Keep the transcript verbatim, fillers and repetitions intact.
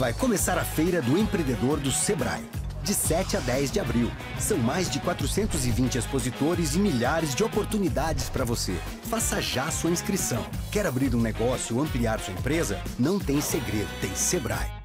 Vai começar a Feira do Empreendedor do Sebrae, de sete a dez de abril. São mais de quatrocentos e vinte expositores e milhares de oportunidades para você. Faça já sua inscrição. Quer abrir um negócio ou ampliar sua empresa? Não tem segredo, tem Sebrae.